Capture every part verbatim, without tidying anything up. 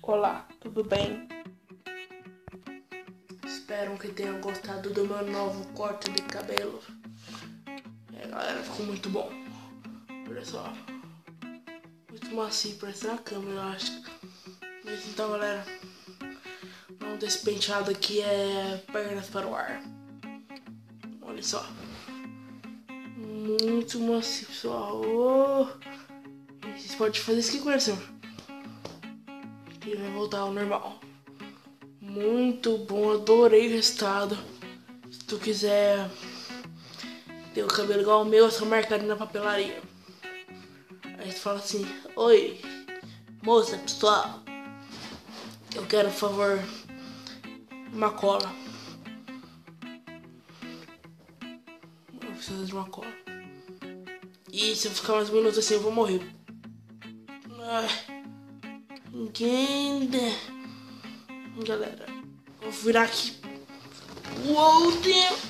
Olá, tudo bem? Espero que tenham gostado do meu novo corte de cabelo. É, galera, ficou muito bom. Olha só. Muito macio, parece na câmera, eu acho. Mas então, galera, o nome desse penteado aqui é pernas para o ar. Olha só. Muito macio, pessoal. Oh. Vocês podem fazer isso aqui com ele, e vai voltar ao normal. Muito bom, adorei o resultado. Se tu quiser ter o cabelo igual o meu, é só marcar ali na papelaria. Aí tu fala assim: oi, moça, pessoal, eu quero, por favor, uma cola. Eu preciso de uma cola. E se eu ficar mais minutos assim, eu vou morrer. Ai, ninguém. Galera, vou virar aqui. Uou, Deus!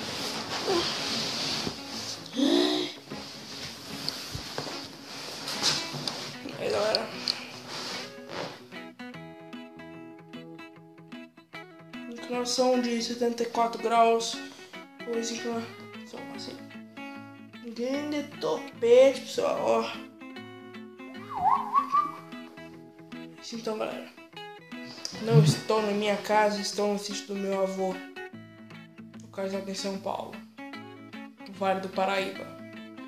Aí, galera, inclinação de setenta e quatro graus, pois inclinação assim, grande topete, pessoal, ó. Então, galera, não estou na minha casa, estou no sítio do meu avô, no caso aqui em São Paulo, no Vale do Paraíba.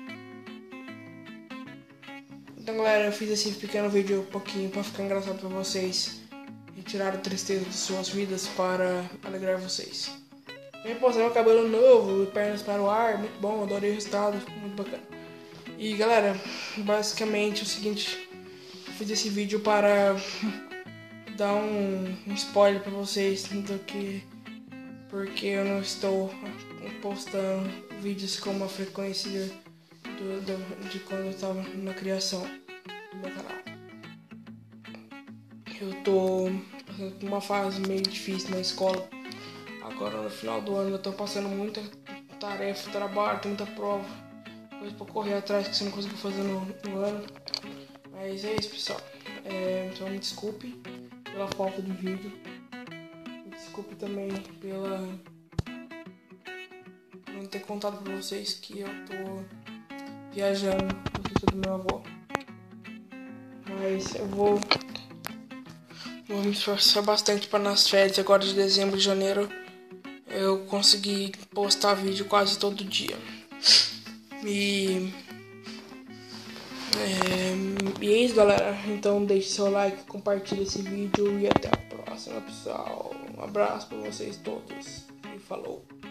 Então, galera, eu fiz esse pequeno vídeo um pouquinho para ficar engraçado para vocês e tirar a tristeza de suas vidas para alegrar vocês. Vem postar meu cabelo novo, pernas para o ar, muito bom, adorei o resultado, ficou muito bacana. E, galera, basicamente é o seguinte, eu fiz esse vídeo para dar um, um spoiler para vocês do que, porque eu não estou postando vídeos com uma frequência Do, do, de quando eu estava na criação do meu canal. Eu tô passando por uma fase meio difícil na escola. Agora no final do ano eu tô passando muita tarefa, trabalho, muita prova, coisa pra correr atrás que você não conseguiu fazer no, no ano. Mas é isso, pessoal. É, então me desculpe pela falta de vídeo. Me desculpe também pela por não ter contado pra vocês que eu tô viajando no sítio do meu avô. Mas eu vou, vou me esforçar bastante para nas férias agora de dezembro e janeiro eu conseguir postar vídeo quase todo dia. E é, e é isso, galera. Então deixe seu like, compartilhe esse vídeo e até a próxima, pessoal. Um abraço para vocês todos e falou.